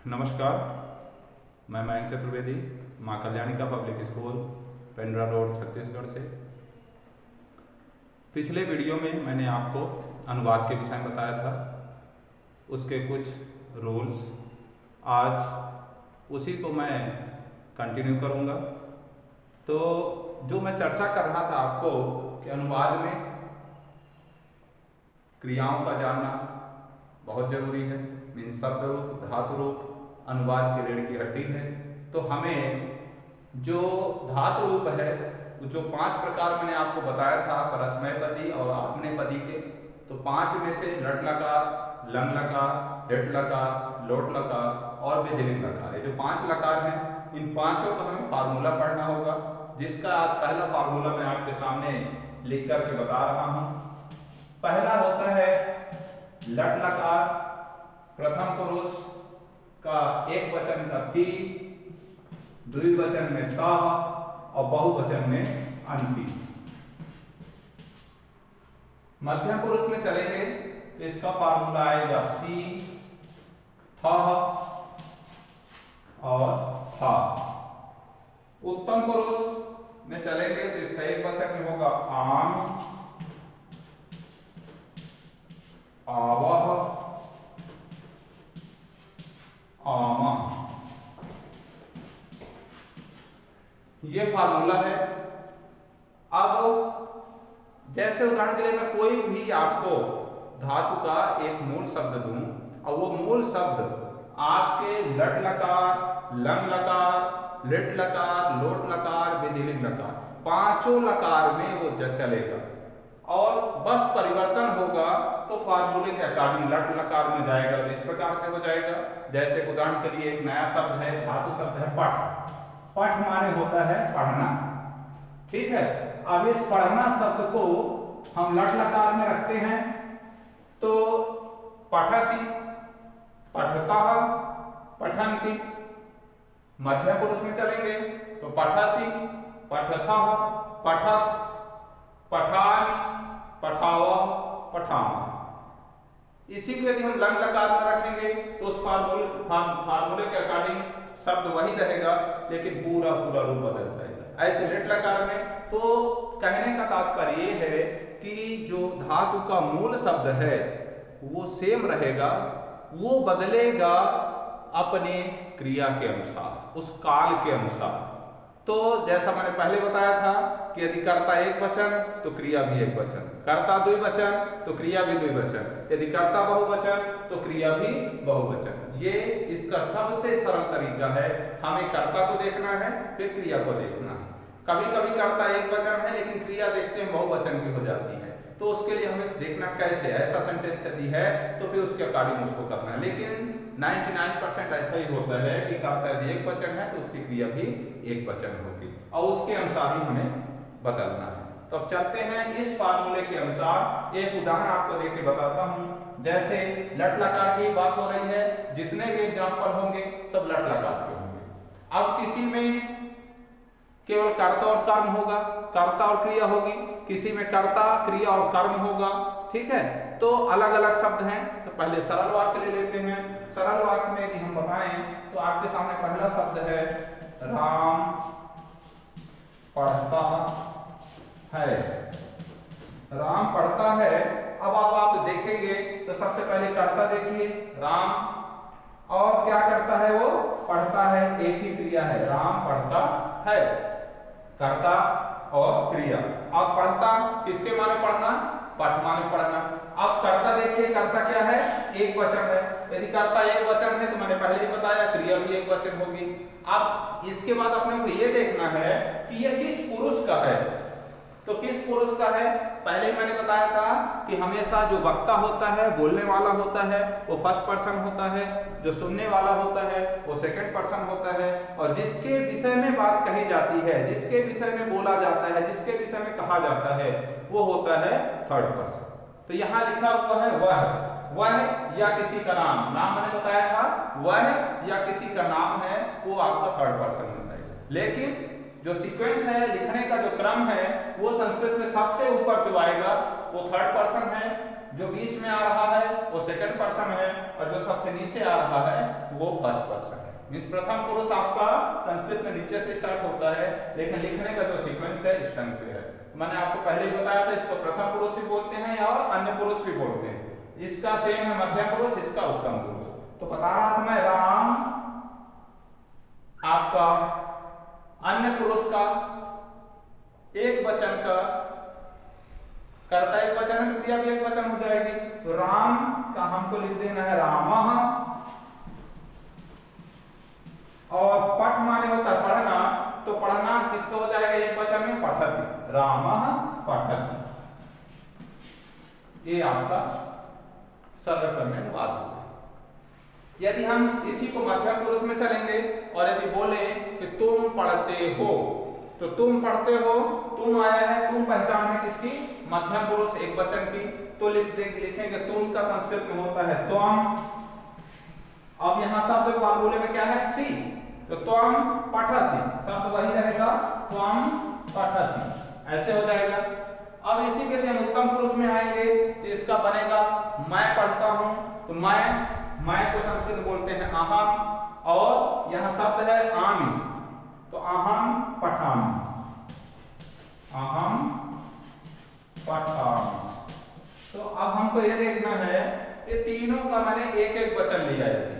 नमस्कार, मैं मयंक चतुर्वेदी, माँ कल्याणी का public school, Pendra road, Chhattisgarh से। पिछले वीडियो में मैंने आपको अनुवाद के विषय में बताया था, उसके कुछ रूल्स। आज उसी को मैं कंटिन्यू करूँगा। तो जो मैं चर्चा कर रहा था आपको कि अनुवाद में क्रियाओं का जानना बहुत ज़रूरी है। मीन्स शब्द रूप, धातु रूप अनुवाद की रीढ़ की हड्डी है। तो हमें जो धातु रूप है, जो 5 प्रकार मैंने आपको बताया था, परस्मैपदी और आत्मनेपदी के, तो 5 में से लट लकार, लंग लकार, हिट लकार, लोट लकार और विधिलिंग लकार, ये जो 5 लकार हैं, इन पांचों का हमें फार्मूला पढ़ना होगा, जिसका आज पहला फार्मूला मैं आपके सामने लिख करके बता रहा हूं। पहला होता है लट लकार, प्रथम पुरुष का एक वचन का ती, द्विवचन में ता और बहुवचन में अंति। मध्यम पुरुष में चलेंगे तो इसका फार्मूला आएगा सी, थ और था। उत्तम पुरुष में चलेंगे तो इसका एक वचन में होगा आम, आवह, आमा। ये फार्मूला है। अब जैसे उदाहरण के लिए मैं कोई भी आपको धातु का एक मूल शब्द दूं और वो मूल शब्द आपके लट लकार, लंग लकार, लिट लकार, लोट लकार, विधिलिंग लकार, पांचों लकार में वो चलेगा और बस परिवर्तन होगा तो फार्मूले के अकॉर्डिंग लट लकार में जाएगा तो इस प्रकार से हो जाएगा। जैसे उदाहरण के लिए एक नया शब्द है, धातु शब्द है पठ। पठ माने होता है पढ़ना, ठीक है। अब इस पढ़ना शब्द को हम लट लकार में रखते हैं तो पठति, पठतः, पठन्ति। मध्य पुरुष में चलेंगे तो पठसि, पठथः, पठत, पठामि, पठावः, पठामः। इसी को यदि हम लंग लकार में रखेंगे तो उस फार्मूले के अकॉर्डिंग शब्द वही रहेगा लेकिन पूरा पूरा रूप बदल जाएगा। ऐसे लिट लकार में तो कहने का तात्पर्य ये है कि जो धातु का मूल शब्द है वो सेम रहेगा, वो बदलेगा अपने क्रिया के अनुसार, उस काल के अनुसार। तो जैसा मैंने पहले बताया था कि यदि कर्ता एक वचन तो क्रिया भी एक वचन, कर्ता द्विवचन तो क्रिया भी द्विवचन, यदि कर्ता बहुवचन तो क्रिया भी बहुवचन। ये इसका सबसे सरल तरीका है। हमें कर्ता को देखना है, फिर क्रिया को देखना है। कभी कभी कर्ता एक वचन है लेकिन क्रिया देखते हैं बहुवचन की हो जाती है, तो उसके लिए हमें देखना कैसे, ऐसा सेंटेंस यदि है तो फिर उसके अकॉर्डिंग उसको करना है। लेकिन 99% ऐसा ही होता है कि कर्ता यदि एक वचन है तो उसकी क्रिया भी एक वचन होगी और उसके अनुसार ही हमें बदलना है। तो अब चलते हैं इस फार्मूले के अनुसार। एक उदाहरण आपको देके बताता हूं। जैसे लट लकार की बात हो रही है, जितने भी एग्जाम्पल होंगे सब लट लकार के होंगे। अब किसी में केवल कर्ता और कर्म होगा, कर्ता और क्रिया होगी, किसी में कर्ता, क्रिया और कर्म होगा, ठीक है। तो अलग अलग शब्द हैं। तो पहले सरल वाक्य ले लेते हैं। सरल वाक्य में यदि हम बताएं तो आपके सामने पहला शब्द है राम पढ़ता है। राम पढ़ता है। अब आप देखेंगे तो सबसे पहले कर्ता देखिए राम, और क्या करता है वो पढ़ता है, एक ही क्रिया है, राम पढ़ता है, कर्ता और क्रिया। अब पढ़ता किसके माने पढ़ना, पठ माने पढ़ना। अब कर्ता देखिए, कर्ता क्या है, एक वचन है। यदि कर्ता एक वचन है तो मैंने पहले ही बताया क्रिया भी एक वचन होगी। अब इसके बाद अपने को ये देखना है कि यह किस पुरुष का है। तो किस पुरुष का है, पहले ही मैंने बताया था कि हमेशा जो वक्ता होता है, बोलने वाला होता है, वो फर्स्ट पर्सन होता है, जो सुनने वाला होता है वो सेकंड पर्सन होता है, और जिसके विषय में बात कही जाती है, जिसके विषय में बोला जाता है, जिसके विषय में कहा जाता है, वो होता है थर्ड पर्सन। तो यहाँ लिखा हुआ है वह या किसी का नाम, नाम मैंने बताया था, वह या किसी का नाम है, वो आपका थर्ड पर्सन में जाएगा। लेकिन जो सीक्वेंस है, लिखने का जो क्रम है, वो संस्कृत में सबसे ऊपर जो आएगा वो थर्ड पर्सन है। जो बीच में आ रहा है वो सेकंड पर्सन है और जो सबसे नीचे आ रहा है वो फर्स्ट पर्सन है। मींस प्रथम पुरुष आपका संस्कृत में नीचे से स्टार्ट होता है, लेकिन लिखने का जो सीक्वेंस है इस ढंग से है। मैंने आपको पहले ही बताया था, इसको प्रथम पुरुष भी बोलते हैं और अन्य पुरुष भी बोलते हैं। इसका सेम है मध्यम पुरुष, इसका उत्तम पुरुष। तो बता रहा था मैं, राम आपका अन्य पुरुष का एक वचन का कर्ता एक वचन है तो क्रिया भी एक वचन हो जाएगी। तो राम का हमको लिख देना है रामः, और पठ माने होता है पढ़ना, तो पढ़ना किसका हो जाएगा एक वचन में, पठति, रामः पठति। ये आपका सरल क्रम में अनुवाद होगा। यदि हम इसी को मध्यम पुरुष में चलेंगे और यदि बोले कि तुम पढ़ते हो, तो तुम पढ़ते हो, तुम आया है, तुम पहचान है किसकी, मध्यम पुरुष एक वचन की, तो लिखेंगे तुम का संस्कृत में होता है त्वम। अब यहाँ शब्द फार्मूले में क्या है, सी, तो त्वम पठसि, शब्द वही रहेगा, त्वम पठसि, ऐसे हो जाएगा। अब इसी के लिए हम उत्तम पुरुष में आएंगे तो इसका बनेगा मैं पढ़ता हूं, तो मैं को संस्कृत में बोलते हैं अहम, और यहाँ शब्द है आमि, तो अहम पठामि, अहम पठामि। तो अब हमको ये देखना है कि तीनों का मैंने एक एक वचन लिया है,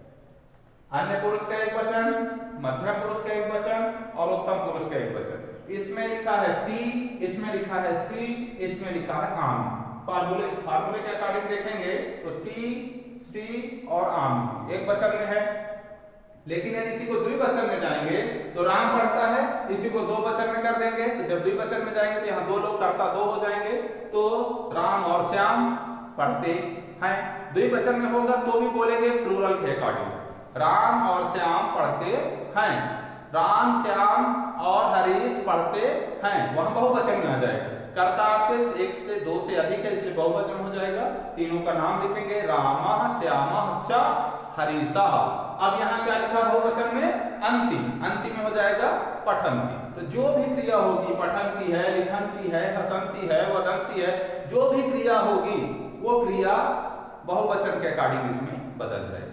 अन्य पुरुष का एक वचन, मध्यम पुरुष का एक वचन और उत्तम पुरुष का एक वचन। इसमें लिखा है ती, इसमें लिखा है सी, इसमें लिखा है आम। फार्मूले के अकॉर्डिंग देखेंगे तो ती, सी और आम एक वचन में है। लेकिन यदि इसी को द्विवचन में जाएंगे तो राम पढ़ता है, इसी को दो वचन में कर देंगे, तो जब द्विवचन में जाएंगे तो यहाँ दो लोग कर्ता दो हो जाएंगे, तो राम और श्याम पढ़ते हैं। द्विवचन में होगा तो भी बोलेंगे प्लूरल के अकॉर्डिंग, राम और श्याम पढ़ते हैं, राम श्याम और हरीश पढ़ते हैं, वहां बहुवचन में आ जाएगा। कर्ता आपके एक से दो से अधिक है इसलिए बहुवचन हो जाएगा। तीनों का नाम लिखेंगे रामः श्यामः च हरीशः। अब यहाँ क्या लिखा बहुवचन में, अंति, अंति में हो जाएगा पठंती। तो जो भी क्रिया होगी, पठंती है, लिखंती है, हसंती है, वदंती है, जो भी क्रिया होगी वो क्रिया बहुवचन के अकॉर्डिंग इसमें बदल जाएगी।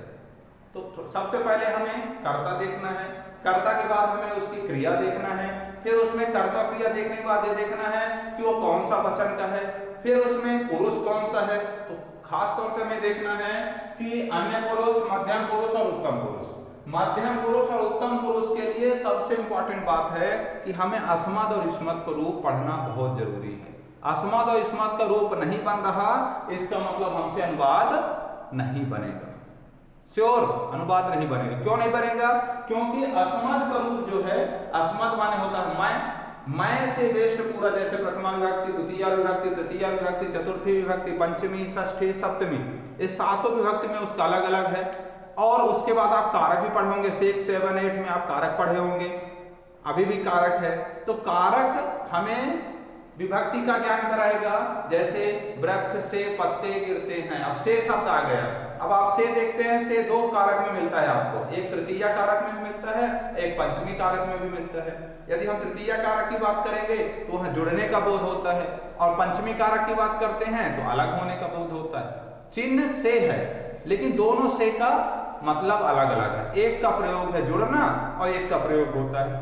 तो सबसे पहले हमें कर्ता देखना है, कर्ता के बाद हमें उसकी क्रिया देखना है, फिर उसमें कर्ता क्रिया देखने के बाद ये देखना है कि वो कौन सा वचन का है, फिर उसमें पुरुष कौन सा है। तो खास तौर से हमें देखना है कि अन्य पुरुष, मध्यम पुरुष और उत्तम पुरुष। मध्यम पुरुष और उत्तम पुरुष के लिए सबसे इंपॉर्टेंट बात है कि हमें अस्मद और इस्मत का रूप पढ़ना बहुत जरूरी है। अस्मद और इस्मत का रूप नहीं बन रहा, इसका मतलब हमसे अनुवाद नहीं बनेगा, श्योर अनुवाद नहीं बनेगा। क्यों नहीं बनेगा? क्योंकि अस्मद का रूप जो है, अस्मद माने होता है मैं से वेस्ट पूरा, जैसे प्रथमा विभक्ति, द्वितीय विभक्ति, तृतीय विभक्ति, चतुर्थी विभक्ति, पंचमी, षष्ठी, सप्तमी, इस सातों विभक्ति में उसका अलग अलग है। और उसके बाद आप कारक भी पढ़े होंगे, 6, 7, 8 में आप कारक पढ़े होंगे, अभी भी कारक है। तो कारक हमें विभक्ति का ज्ञान कराएगा, जैसे वृक्ष से पत्ते गिरते हैं, अब से शब्द आ गया। अब आप से देखते हैं, से दो कारक में मिलता है आपको, एक तृतीय कारक में मिलता है, एक पंचमी कारक में भी मिलता है। यदि हम तृतीय कारक की बात करेंगे तो वहां जुड़ने का बोध होता है, और पंचमी कारक की बात करते हैं तो अलग होने का बोध होता है। चिन्ह से है, लेकिन दोनों से का मतलब अलग अलग है। एक का प्रयोग है जुड़ना और एक का प्रयोग होता है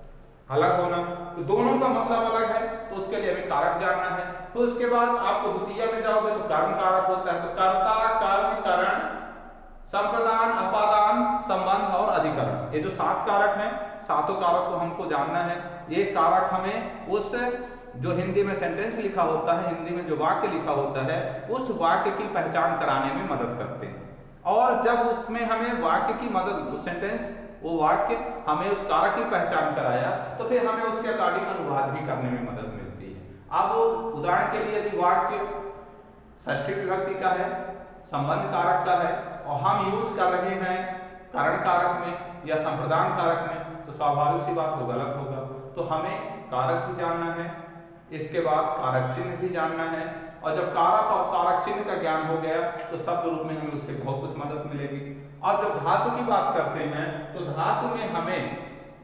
अलग होना, तो दोनों का मतलब अलग है। तो उसके लिए हमें कारक जानना है। तो उसके बाद आपको द्वितीय में जाओगे तो कर्म कारक होता है। तो कर्ता, कर्म, करण, संप्रदान, अपादान, संबंध और अधिकरण, ये जो 7 कारक हैं, सातों कारक को हमको जानना है। ये कारक हमें उस जो हिंदी में सेंटेंस लिखा होता है, हिंदी में जो वाक्य लिखा होता है, उस वाक्य की पहचान कराने में मदद करते हैं। और जब उसमें हमें वाक्य की मदद, सेंटेंस, वो वाक्य हमें उस कारक की पहचान कराया, तो फिर हमें उसके अकॉर्डिंग अनुवाद भी करने में मदद मिलती है। अब उदाहरण के लिए यदि वाक्य षष्ठी विभक्ति का है, संबंध कारक का है, और हम यूज कर रहे हैं करण कारक में या संप्रदान कारक में, तो स्वाभाविक सी बात हो गलत होगा। तो हमें कारक भी जानना है, इसके बाद कारक चिन्ह भी जानना है। और जब कारक और कारक चिन्ह का ज्ञान हो गया तो शब्द रूप में हमें उससे बहुत कुछ मदद मिलेगी। और जब धातु की बात करते हैं तो धातु में हमें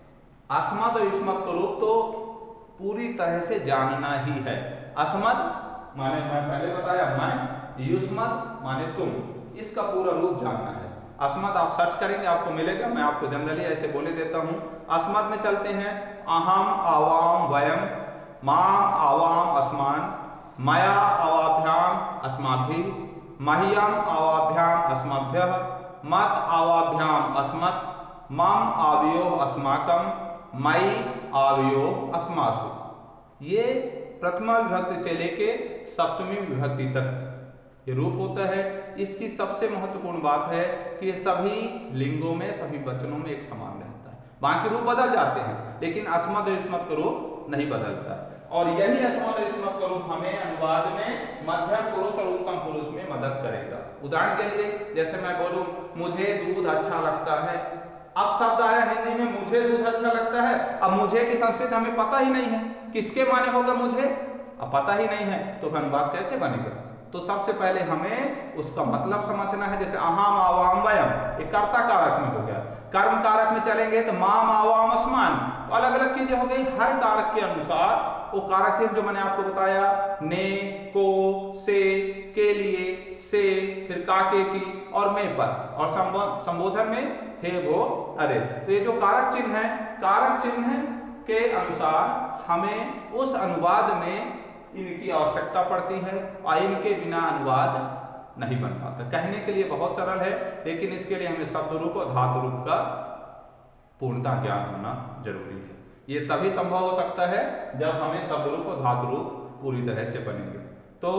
अस्मद और इस्मत का रूप तो पूरी तरह से जानना ही है। अस्मद माने मैं पहले बताया मैं, युष्मत् माने तुम, इसका पूरा रूप जानना है। अस्मत् आप सर्च करेंगे आपको मिलेगा, मैं आपको जनरली ऐसे बोले देता हूँ। अस्मत् में चलते हैं, अहम आवाम वयम, माम आवाम अस्मान, मया आवाभ्याम अस्माभिः, मह्यम आवाभ्याम अस्मभ्यः, मत आवाभ्याम अस्मत्, मम आवयो अस्माकम, मयि आवयो अस्मासु। ये प्रथमा विभक्ति से लेके सप्तमी विभक्ति तक ये रूप होता है। इसकी सबसे महत्वपूर्ण बात है कि ये सभी लिंगों में, सभी वचनों में एक समान रहता है। बाकी रूप बदल जाते हैं लेकिन अस्मत् और युष्मत् का रूप नहीं बदलता है। और यही अस्मत् और युष्मत् का रूप हमें अनुवाद में मध्यम पुरुष और उत्तम पुरुष में मदद करेगा। उदाहरण के लिए जैसे मैं बोलूं मुझे दूध अच्छा लगता है, अब शब्द आया हिंदी में मुझे दूध अच्छा लगता है। अब मुझे की संस्कृत हमें पता ही नहीं है, किसके माने होगा मुझे, अब पता ही नहीं है तो अनुवाद कैसे बनेगा। तो सबसे पहले हमें उसका मतलब समझना है। जैसे अहम आवाम वयम, ये कर्ता कारक में हो गया। कर्म कारक में चलेंगे तो माम आवाम अस्मान, तो अलग अलग चीजें हो गई। हर कारक के अनुसार वो कारक थे जो मैंने आपको बताया, ने, को, से, के लिए, से, फिर काके की और मैं पर, और संबोधन में हे वो अरे। तो ये जो कारक चिन्ह है, कारक चिन्ह के अनुसार हमें उस अनुवाद में इनकी आवश्यकता पड़ती है और इनके बिना अनुवाद नहीं बन पाता। कहने के लिए बहुत सरल है लेकिन इसके लिए हमें शब्द रूप और धातु रूप का पूर्णतः ज्ञान होना जरूरी है। ये तभी संभव हो सकता है जब हमें शब्द रूप और धातु रूप पूरी तरह से बनेंगे। तो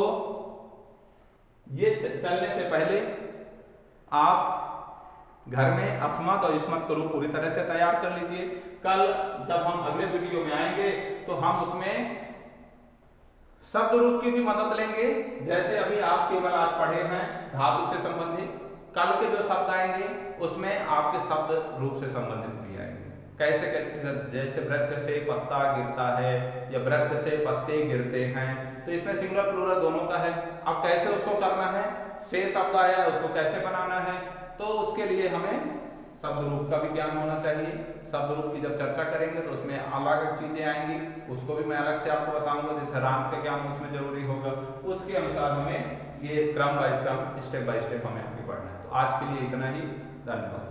ये चलने से पहले आप घर में अस्मत् और युष्मत् का रूप पूरी तरह से तैयार कर लीजिए। कल जब हम अगले वीडियो में आएंगे तो हम उसमें शब्द रूप की भी मदद लेंगे। जैसे अभी आप केवल आज पढ़े हैं धातु से संबंधित, कल के जो शब्द आएंगे उसमें आपके शब्द रूप से संबंधित भी आएंगे। कैसे कैसे, जैसे वृक्ष से पत्ता गिरता है या वृक्ष से पत्ते गिरते हैं, तो इसमें सिंगुलर प्लूरल दोनों का है। अब कैसे उसको करना है, से शब्द आया है उसको कैसे बनाना है, तो उसके लिए हमें शब्द रूप का भी ज्ञान होना चाहिए। शब्द रूप की जब चर्चा करेंगे तो उसमें अलग अलग चीजें आएंगी, उसको भी मैं अलग से आपको बताऊंगा। जैसे राम का ज्ञान उसमें जरूरी होगा, उसके अनुसार हमें ये क्रम बाय क्रम, स्टेप बाय स्टेप हमें आगे बढ़ना है। तो आज के लिए इतना ही, धन्यवाद।